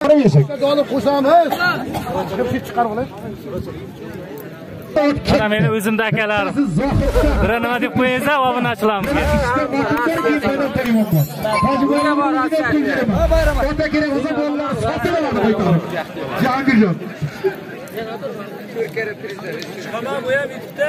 Olib qo'shamiz. Chiqib chiqarib olay. Mana meni o'zimda akalarim. Bir nima deb qo'yingizlar, obunachilarimiz. Jahongirjon. Tamam bu ham bitta.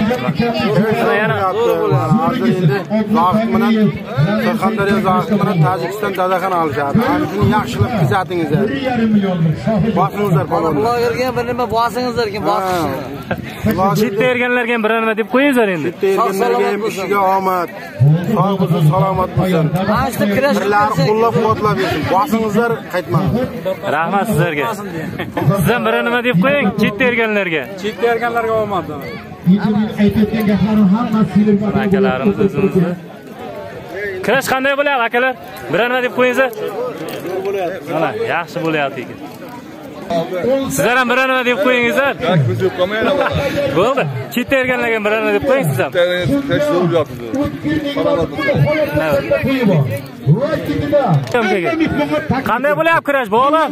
Surxondaryo zohidman Tojikiston dadaxon olishadi. Shuni yaxshilab kuzatingizlar. 1,5 millionlik. Bosingizlar palon. Blogerga bir nima bosingizlar kim bosishni. Chetda yurganlarga bir nima deb qo'yingizlar endi. Chetda yurganlarga ham ishiga omad. Sog' bo'lsin, salomat bo'lsin. Mana shu kurash Qo'llab-quvvatlab bersin. Bosingizlar qaytmang. Rahmat sizlarga. Sizdan bir nima deb qo'ying chetda yurganlarga. Chetda yurganlarga omad. Aytayotgan gaplarim hammasi film Akalarimiz o'zimizni. Kurash qanday bo'lyapti akalar? Bir nima deb qo'yingizlar. Mana yaxshi bo'lyapti ekan. Sizlar ham bir nima deb qo'yingizlar. Bo'ldi. Chetda yurganlarga bir nima deb qo'ying siz ham. Qanday bo'lyapti kurash bolalar?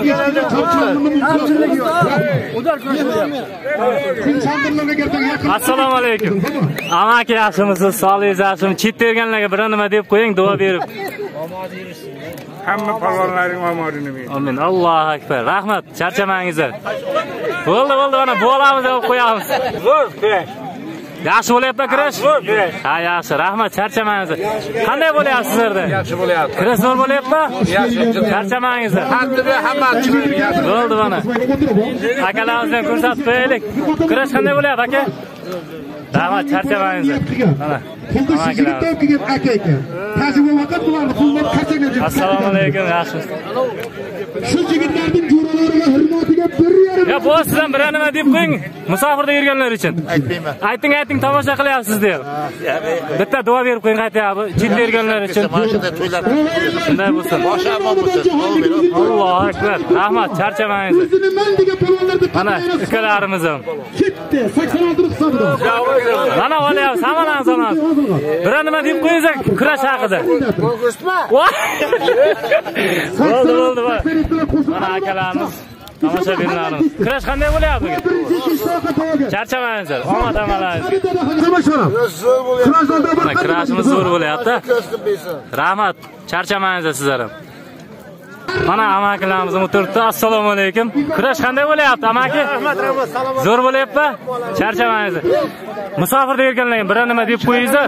Assalomu alaykum. Amaki yaxshimisiz? Sog'ligingiz yaxshimi? Chetda yurganlarga bir nima deb qo'ying, duo berib. Hamma palonlaring omadini ber. Amin. Allohu akbar. Rahmat. Charchamangizlar. Bo'ldi, mana bolamizni olib qo'yamiz. Zo'r kurash. Yaxshi bo'lyapti kurash? Ha, yaxshi. Rahmat, charchamangizlar. Qanday bo'lyapti sizlarda? Yaxshi bo'lyapti. Kurash zo'r bo'lyapti? Yaxshi. Charchamangizlar. Hammasi chiqyapti. Bo'ldi mana. Akalarimizni ko'rsatib qo'yaylik. Kurash qanday bo'lyapti aka? Rahmat, charchamangizlar. Mana. Assalomu alaykum, yaxshimisiz? Shu yigitlarning jo'ralariga hurmatiga 1,5 Ya bu sizdan bir nima deb qo'ying, musofirda yurganlar uchun. Aytmayman. Ayting, tomosha qilyapsiz deb. Bitta duo berib qo'ying qaytayapti, chetda yurganlar uchun. To'ylar. Shunday bo'lsin. Boshi omon bo'lsin. Allohu akbar. Rahmat, charchamangizlar. Mana ukalarimiz ham. Ketdi 86 hisobida. Mana olyapsiz, hammalarni sanasiz. Bir nima deb qo'yingizlar kurash haqida. Bo'ldi. Mana akalarimiz, tomoshabinlarimiz. Kurash qanday bo'lyapti bugun? Charchamangizlar, omad amalaringizlar. Kurashimiz zo'r bo'lyapti. Rahmat, charchamangizlar sizlar ham. Mana amakilarimiz o'tiribdi. Assalomu alaykum. Kurash qanday bo'lyapti amaki? Rahmat, salomat. Zo'r bo'lyapti? Charchamangizlar. Musofirda yurganlarga bir nima deb qo'yingizlar.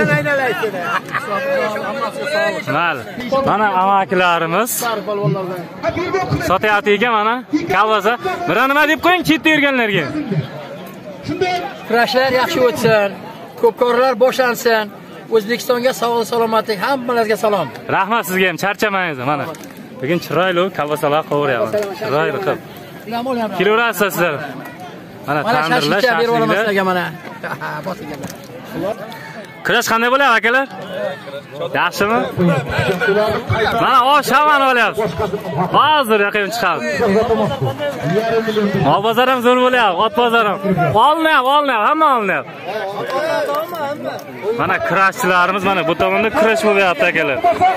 Mayli. Mana amakilarimiz sotyapti ekan mana kalvasa. Bir nima deb qo'ying chetda yurganlarga. kurashlar yaxshi o'tsin. Ko'pkorlar boshlansin. O'zbekistonga sog'lik, salomatlik, hammalarga salom. Rahmat sizga ham, charchamangizlar mana. Bugun chiroyli kalvasalar qovuryapman. Chiroyli qilib. Kelaverasiz sizlar. Mana tandirlar, shashliklar. Mana. Kurash qanday bo'lyapti akalar? Yaxshimi? Mana osh hamon bo'lyapti. Hozir yaqin chiqamiz. Ot bozor ham zo'r bo'lyapti, ot bozor ham. Olinyapti, hamma olinyapti. Mana kurashchilarimiz mana bu tomonda kurash bo'lyapti akalar.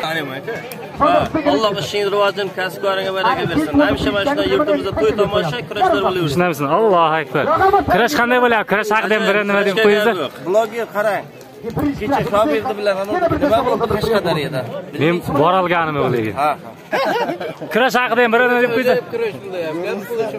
Allah ishing rivojini, kasb-koringga baraka bersin. Hamisha mana shunday yurtimizda to'y tomosha, kurashlar bo'laversin. Tushunamizmi? Allohu akbar. Kurash qanday bo'lyapti? Kurash haqida ham bir nima deb qo'yingizlar. Blogga qarang. Kecha Sobirni bilan nima bo'ldi Qashqadaryoda? Men boralganim o'ylaydi. Ha. Kurash haqida ham bir nima deb qo'yingizlar. Kurash bo'lyapti.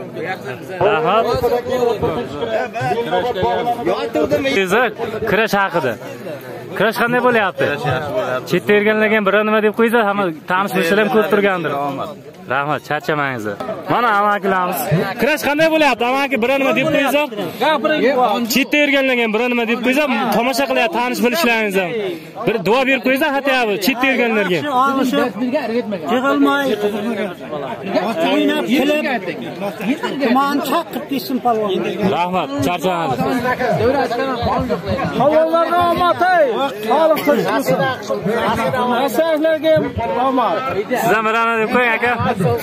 Rahmat. Kurash haqida. Kurash qanday bo'lyapti? Chetda yurganlarga ham bir nima deb qo'yingizlar, hamma tanishlar ham ko'p turgandir. Rahmat, charchamangizlar. Mana amakilarimiz. Kurash qanday bo'lyapti? Amaki bir nima deb qo'yingizlar. Chetda yurganlarga ham bir nima deb qo'yingizlar, tomosha qilyapti, tanish bilishlaringiz ham. Bir duo berib qo'yingizlar, xatayapti chetda yurganlarga. Yig'ilmay. O'ynab kelib. Tuman chaqib desin palvon. Rahmat, charchamangizlar. Palvonlarga omad. Sog'lik qilsin. Asarlarga omad. Sizdan bir nima deb qo'ying aka.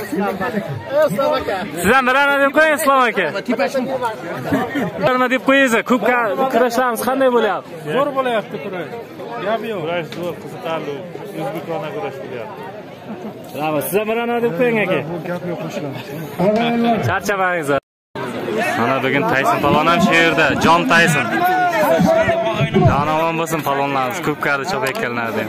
Sizdan bir nima deb qo'ying Islom aka. Nima deb qo'yingizlar? Ko'p kurashlarimiz qanday bo'lyapti? Zo'r bo'lyapti kurash. Gap yo'q. Kurash zo'r, qiziqarli. O'zbekona kurash bo'lyapti. Rahmat. Siz ham birana deb qo'ying aka. Charchamangiz. Mana bugun Tayson palon ham shu yerda, Jon Tayson. Jonavon bo'lsin palonlarimiz, ko'p kardi chopayotganlardan.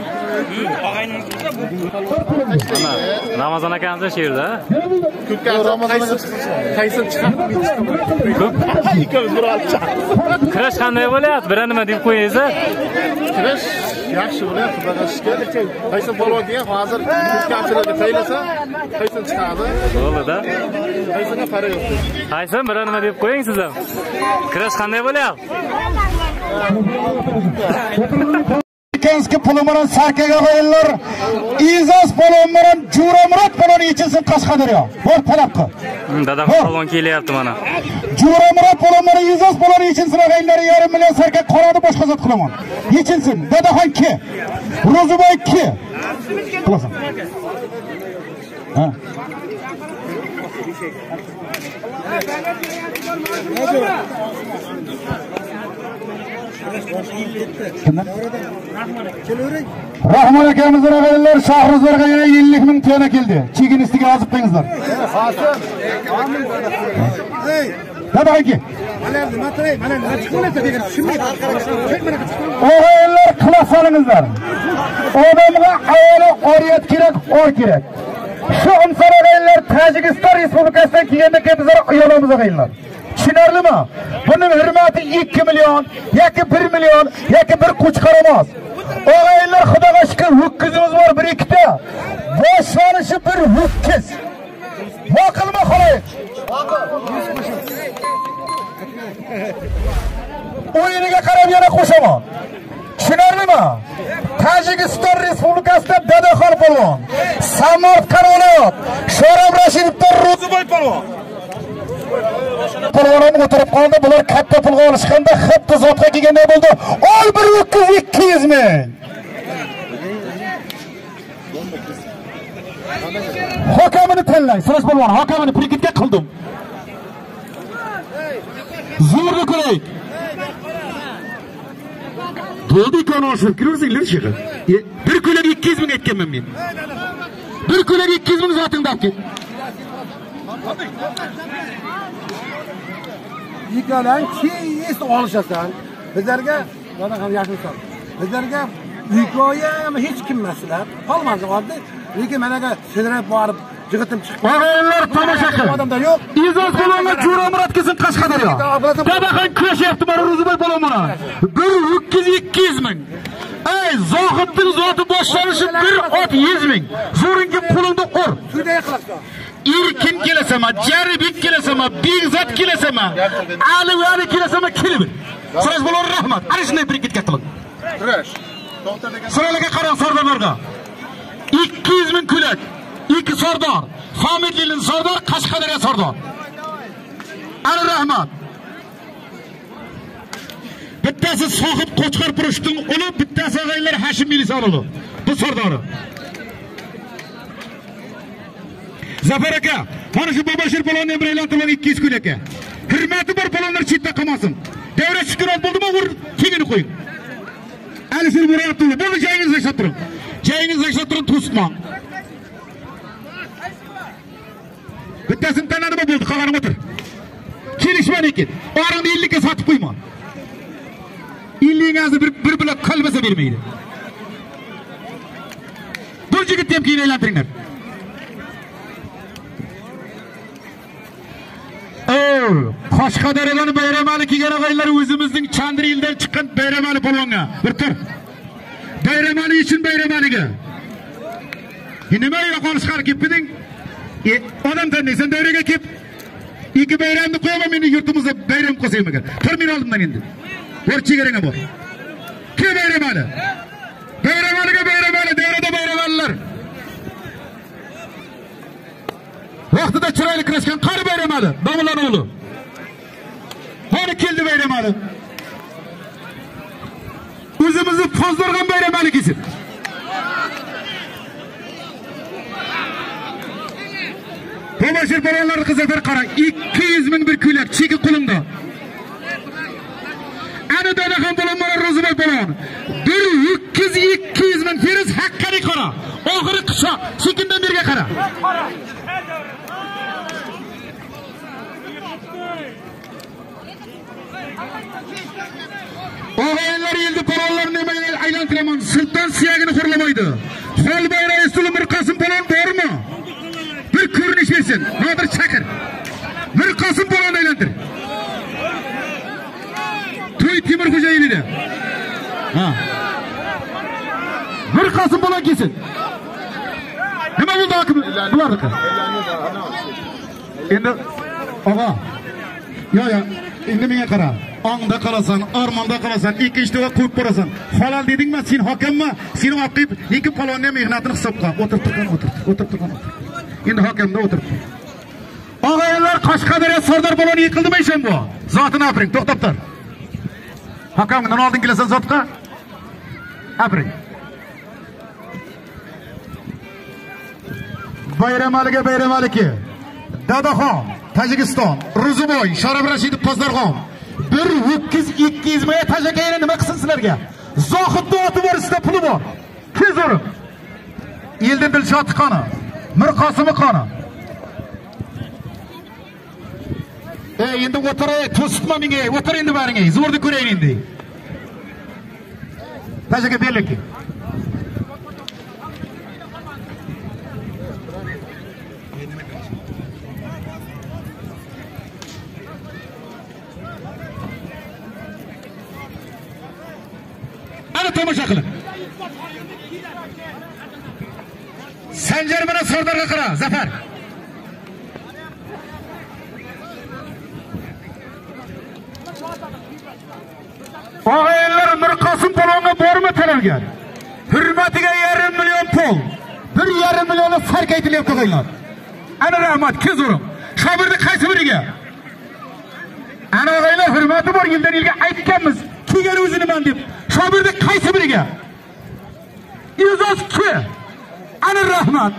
Mana Ramazon akamiz shu yerda. Ko'p kardi Tayson chiqadi. Ko'p. Kurash qanday bo'lyapti? Bir nima deb qo'yingiz? Kurash yaxshi bo'lyapti, bag'ashga. Tayson polvon degan hozir ko'pkamchilarga taylasa, Tayson chiqadi. Bo'ldi-da. Taysonga pari yo'q. Tayson bir nima deb qo'ying siz ham. Kurash qanday bo'lyapti? Kenski pulumaran sarkaga qo'yinlar. İzas pulumaran Juramurod puluni yechilsin Qashqadaryo. Bor talab qil. Dadam palon kelyapti mana. Juramurod pulumani İzas puluni yechilsin qo'yinlar, 1,5 million sarka qorani boshqa zot qilaman. Yechilsin. Dadaxon ki. Ro'ziboy ki. Qilasan. Ha. Rahmon akamizdan avvallar Shahrizlarga yana 50 ming tiyana keldi. Cheginistiga yozib qo'yingizlar. Dadaki. O'g'illar qilas solingizlar. Odamga ayoli oriyat kerak, or kerak. Shu insonlar Tojikiston Respublikasidan kelganda ketizlar ayolimizga qo'yinglar. Tushunarlimi? Buning hurmati 2 million, yoki 1 million, yoki bir qo'chqar emas. O'g'aylar Xudoga shukr, ho'kizimiz bor 1-2 ta. Boshlanishi bir ho'kiz. Maqilma xo'ray. O'yiniga qarab yana qo'shaman. Tushunarlimi? Tojikiston Respublikasida Dadaxon polvon, Samarqand viloyat, Shoram Rashidovdan Ro'ziboy polvon. Polvonlar o'tirib qoldi, bular katta pulga olishganda xatda zotga kelganda bo'ldi. Ol 1,200 ming. Hokamini tanlang, Sirash polvon, hokamini prikitga qildim. Zo'rni ko'raylik. Bo'ldi ko'rishib kirsinglar chiqib. Bir ko'ylak 200 ming aytganman men. Bir ko'ylak 200 ming zotingda olib ket. Yikadan keyin olishasan. Bizlarga mana ham yaxshisan. Bizlarga hikoya hech kim emaslar. Qolmadi oddiy. Lekin managa sidrab borib jig'itim chiqdi. O'g'illar tomosha qil. Odamda yo'q. İzos polvonlar Juramurod kelsin Qashqadaryo. Dadaxon kurashyapti mana Ro'ziboy polvon mana. 1,200 ming. Ey, Zohidning zoti boshlanishi 1,100 ming. Zo'ringa pulingni ur. Suyda yiqilasa. Erkin kelasama, Jaribek kelasama, Begzod kelasama, Ali kelasama kelib. Sirash polvon rahmat. Ana shunday bir ketga qiling. Kurash. To'xta degan. Siralarga qarang sordorlarga. 200 ming ko'ylak. 2 sordor. Famidlin sordor, Qashqadaryo sordor. Ali rahmat. Bittasi sohib Qo'chqar Purushning uli, bittasi g'aylar Hashim Milisorovli. Bu sordori. Zafar aka, mana shu Bobashir polvonni ham aylantirib 200 ko'ylakka. Hurmati bor polvonlar chetda qolmasin. Davra Shukurov bo'ldimi, ur kengini qo'ying. Alisher Muratullo, bo'ldi joyingizni tashlab turing. Joyingizni tashlab turing, to'sma. Bittasini tanadimi bo'ldi, qolganini o'tir. Kelishmadi ekan. Orangni 50 ga sotib qo'yma. 50 gazni bir bilan qalbasa bermaydi. Bir yigitni ham keyin aylantiringlar. Qashqadaryodan Bayramali kelgan og'aylar o'zimizning Chandri yildan chiqqan Bayramali polvonga. Bir tur. Bayramali uchun Bayramaliga. Nima yo'qolish qilib ketding? Odam tanlaysan davraga kelib 2 bayramni qo'yaman, meni yurtimizda bayram qilsam ekan. Termin oldimdan endi. Bir chegaranga bor. Kim Bayramali? Bayramaliga Bayramali, davrada Bayramalilar. Vaqtida chiroyli kurashgan qari Bayramali, Domillar o'g'li. Qani keldi Bayramali. O'zimizni pozdirgan Bayramali kelsin. Bobashir polvonlarning qizlari qarang, 200 ming bir ko'ylak cheki qo'limda. Ana Dadaxon polvon mana Ro'ziboy polvon. 1,200 ming feriz haqqani qara. Oxiri qishoq. Sekindan beriga qara. Ağaylar yıldı paralarını hemen aylantiraman. Sultan siyagini hırlamaydı. Hal bayrağı üstülü Mirqasım Polon doğru mu? Bir görünüş versin. Nadir Çakır. Mirqasım Polon aylantir. Toy Timur Hocaeli de. Ha. Mirqasım Polon kesin. Nima buldu hakim? Bulardaki. Endi ağa. Ya. Endi menga qara. Аңда қаласан, арманда қаласан, ikkinchi to'g'ri qo'yib qo'rasan. Halol dedingmi, sen hokammi? Seni o'qib, ikki palonni mehnatini hisobga o'tirib turgan. Endi hokamda o'tirib. Og'aylar Qashqadaryo Sardor Poloni yiqildimi ishon bu? Zotini apiring, to'xtab tur. Hokamdan oldin kelasan zotga. Apiring. Bayramaliki. Dadaxon, Tojikiston, Ruzuboy, Sharof Rashidov, Pozdarxon. Bir 200 maya tajakayana nima qilsin sizlarga? Zohidning oti bor, sizda puli bor. Tez o'rin. Eldan Dilshod qoni, Mirqosim qoni. Endi o'tiray, to'sitma menga, o'tir endi baringga, zo'rni ko'rayin endi. Tajaka berlik. Tomosha qiling. Sanjar bilan Sardorga qara, Zafar. Og'aylar Mirqosim Polonga bormi talabgan? Hurmatiga 1,5 million pul. 1,5 million farq aytilib qo'yinglar. Ana rahmat, kezurim. Shobirni qaysi biriga? Ana og'aylar hurmati bor, yildan yilga aytganmiz. Kelgan o'ziniman deb. Shobirni qaysi biriga? İzoz ki. Ana rahmat.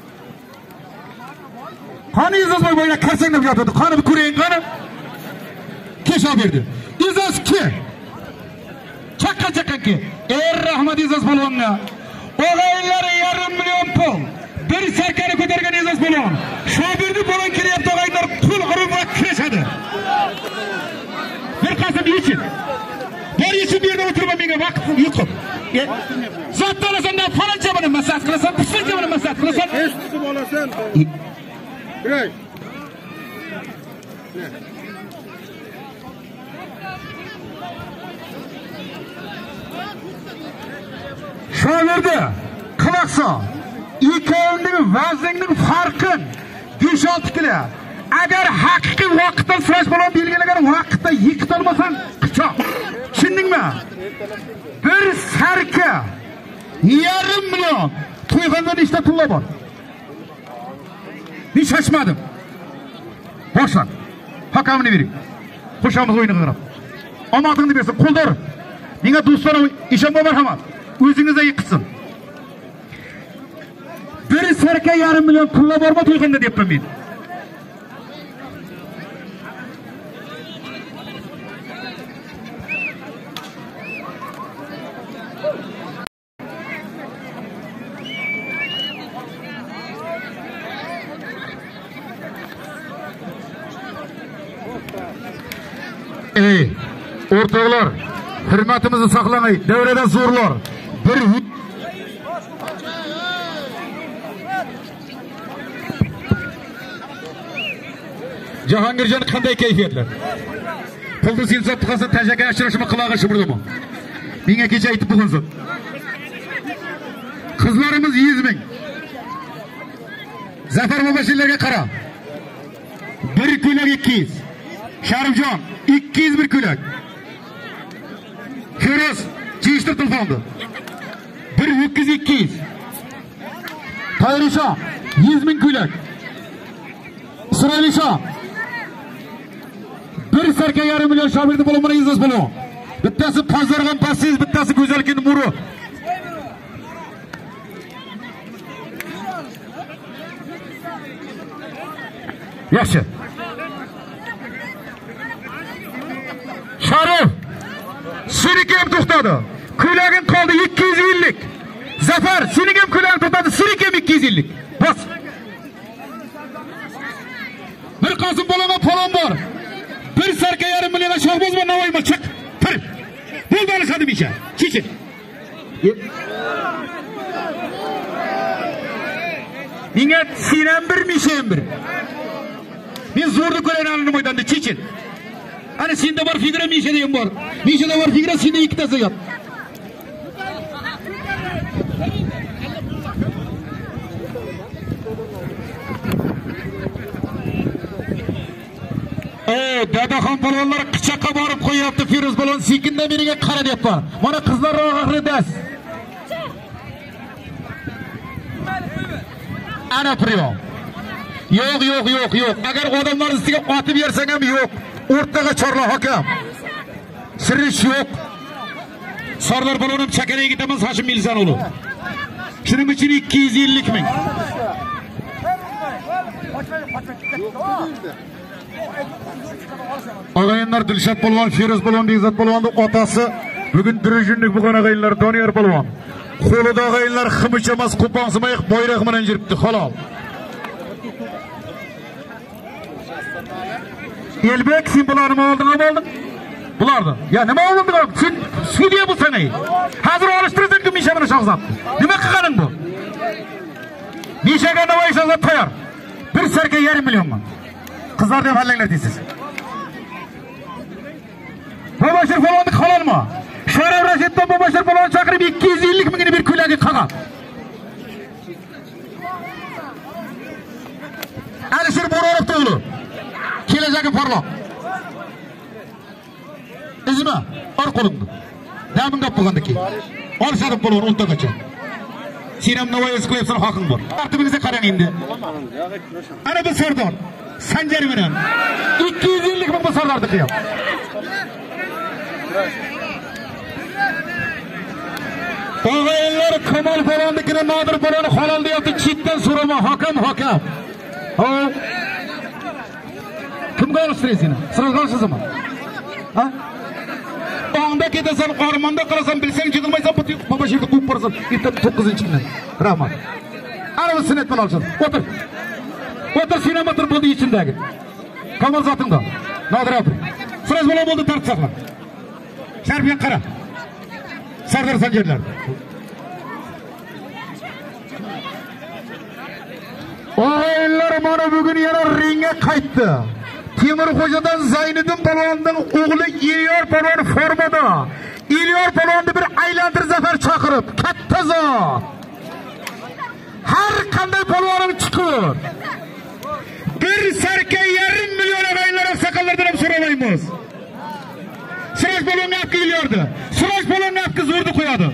Qani İzoz boyga karsang deb yotadi. Qani bir ko'rayim qani. Ke Shobirni. İzoz ki. Chaqqa ki. Rahmat İzoz polvonga. Og'aylar 1,5 million pul. Bir sarkani ko'targan İzoz polvon. Shobirni polvon kelyapti og'aylar, pul urib va kirishadi. Bir qasam yechib. Bir yechib yerda o'tirma, menga vaqt yo'q. Zotda olasan, falancha buni maslahat qilasan, pislancha buni maslahat qilasan. Eshitib olasan. Biray. Shoirda qilaqsa, ikkovning vaznining farqin 5-6 kilo. Agar haqiqiy vaqtda surash bilan belgilagan vaqtda yigit olmasan, qichoq. Tushundingmi? Bir sarka 1,5 million. To'yg'anda nechta pullar bor? Hiç şaşmadım. Boşlan. Hakamını verin. Koşamız oyunu qarab. Omadingni bersin, qo'ldir. Menga do'stlarim ishonma marhamat. O'zingizni yiqitsin. Bir sarka 1,5 million pullar bormi to'yg'anda deyapman men. O'rtoqlar, hurmatimizni saqlamay, davradan zo'rlar. Bir Jahongirjon qanday kayfiyatlar? Pulni silsab tuqasa tajaka ashrashmi qilag'i shiburdimi? Menga kecha aytib bo'lgansiz. Qizlarimiz 100 ming. Zafar Mobashillarga qara. 1 ko'ylak 200. Sharifjon 200 bir ko'ylak. Feroz Chishtir telefonda. 1,200. Tayrisha 100 ming ko'ylak. Isroilisha bir sarka 1,5 million Shobirni bo'lmani izos bo'ladi. Bittasi Pozdarxon passiz, bittasi Go'zalkin Muru. Yaxshi. Sharif Sirikam to'xtadi. Ko'ylaging qoldi 250. Zafer, sening ham kulan tutadi, seniki ham 250. Bas. Bir Qosim bo'lgan palon bor. Bir sarka yarim million Shohboz va Navoiyma chiq. Tur. Bo'ldi olishadi misha. Chechil. Menga senam bir, misham bir. Men zo'rni ko'raman maydonda chechil. Ana senda bor figura, mishada ham bor. Mishada bor figura, senda ikkitasi yo'q. Dadaxon palonlar qichaqqa borib qo'yapti. Firuz palon sekinda meniga qara deyapti. Mana qizlar ro'g'ridas. Ana priyon. Yo'q. Agar odamlar ustiga otib bersang ham yo'q. O'rtaga chorla hakam. Sirish yo'q. Sorlar balonim chakaraga ketaman Hashim Milzano'lu. Shuning uchun 250 ming. Ağayınlar Dilshod polvon, Firuz polvon, Bekzod polvonning otasi bugun dirujinlik bo'lgan ağayınlar Doniyor polvon. Qo'lida ağayınlar ximicha emas, qo'pongsimay bayroq bilan yuribdi, halol. Elbek sen bularni olding. Bularni. Ya nima olding? Sen sudya bo'lsang, hozir olishtirsang misha bilan Shohzod. Nima qilganing bu? Mishaga Navoiy Shohzod tayyor. Bir sarka 1,5 millionmi? Qizlar deb hallanglar deysiz. Babashir polonni halolmi? Sharaf Rashiddan Babashir polonni chaqirib 250 mingni bir ko'ylagi qag'an. Alisher Bo'ronov o'g'li. Kelajagi porloq. Izma, or qo'limda. Damin gap bo'lgandiki. Olishadi polvon 10 tagacha. Sinam Navoiy qo'yibsan haqing bor. Tartibingizga qarang endi. Ana bu Sardor Sanjar bilan 250 ming bu Sardorni qiyam. Ağaylar Kamal polonnikini Nodir poloni halol deyapti, chetdan so'rama, hakam. Ha? Kimga olishtirasizmi? Siz olishsizmi? Ha? Onda ketasan, ormonda qarasan, bilsang jig'ilmaysan, Babashirni qo'yib borasan, erta 9-kundan. Rahmat. Ana bu sunnat bilan olishadi. O'tir sinometr bo'ldi ichindagi. Kamal zotingda. Nodir aka. Siz bilan bo'ldi tartib saqla. Sharbiga qara. Sardor Sanjarlar. O'g'illar mana bugun yana ringga qaytdi. Temurxo'jadan Zayniddin polvonning o'g'li Ilyor polvon formada. Ilyor polvonni bir aylantir zafar chaqirib, katta zot. Har qanday polvonim chiqur. Bir sarka 1,5 million o'g'illar oqsoqollardan ham so'ramaymiz. Siroj polvonni haqi Ilyordi. Siroj polvonni haqi zo'rni qo'yadi.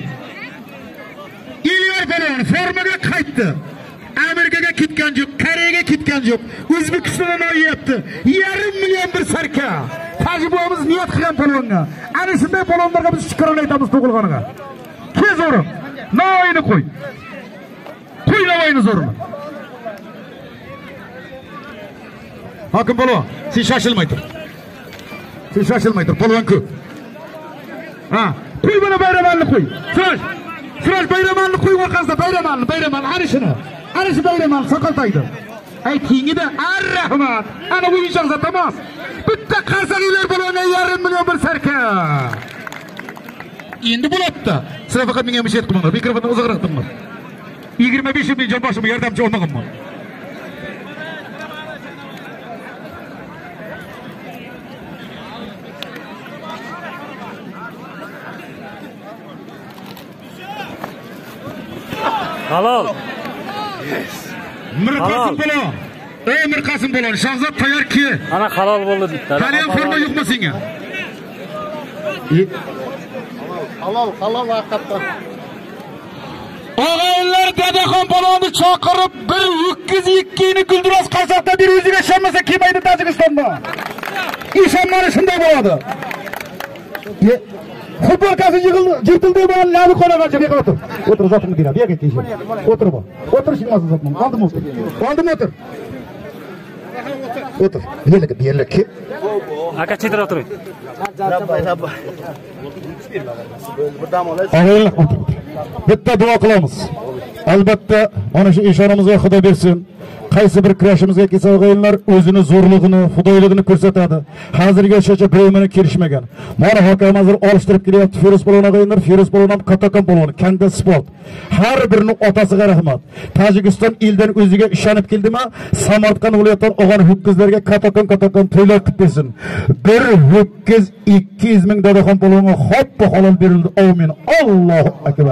Ilyor polvon formaga qaytdi. Amerikaga ketgan yo'q, Koreyaga ketgan yo'q. O'zbekistondan olyapti. 1,5 million bir sarka. Tajribamiz niyat qilgan polvonga. Ana shunday polvonlarga biz shukrona aytamiz tug'ilganiga. Tez o'rin. Navoiyni qo'y. Qo'y Navoiyni zo'rni. Hokim polvon, sen shoshilmay tur. Polvon ko'p. Ha, qo'y bana bayramanni qo'y. Siroj bayramanni qo'y orqasida bayraman arishini. Arishi bayraman soqoltaydi. Aytingida ar-rahmat. Ana bu Shohzod emas. Bitta qarsaqiylar polvonga 1,5 million bir sarka. Endi bo'ladi. Sizlar faqat menga bir şey qilinglar. Mikrofonni uzoqroq tutinglar. 25 ming jon boshimga yordamchi olmaganman. Halol. Mirqosim polvon. Mirqosim polvon, Shohzod tayyor ki. Ana halol bo'ldi. Taliyan forma yo'qmi senga? Halol haqiqatdan. Ağaylar Dadaxon polvonni chaqirib bir 202 ni gulduros qasoqda bir o'ziga ishonmasa kelmaydi Tojikistonda. Ishonmani shunday bo'ladi. Futbolkasi yig'ildi bo'lgan labi qolagacha bu yoqqa o'tir zotimni beradi. Bu yoqqa kelishim. O'tir bu. O'tirishingni zotim. Oldim o'tir. O'tir. Yerlik. Aka chetra o'tiring. Rabbay. Bir dam olasiz. Ağaylar o'tir. bitta duo qilamiz. Albatta, mana shu ishonamizga Xudo bersin. Qaysi bir kurashimizga kelsa o'g'aylar o'zini zo'rlig'ini, xudoylig'ini ko'rsatadi. Hozirgacha birovmeni kelishmagan. Mana hokim hozir olishtirib kelyapti Feruz Polvon o'g'aylar, Feruz Polvon ham Kattakon Polvon, Kanda Sport. Har birining otasiga rahmat. Tojikiston eldan o'ziga ishonib keldimi? Samarqand viloyatidan olgan ho'kizlarga Kattakon to'ylar qilib bersin. Bir ho'kiz 200 ming Dadaxon Polvonga xoppa halol berildi. Amin. Allohu akbar.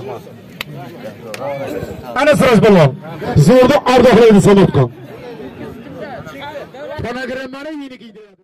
Ana Siroj Polvon. Zo'rda ardoqlaydi Samarqand. Fonogramani yeni kiydi.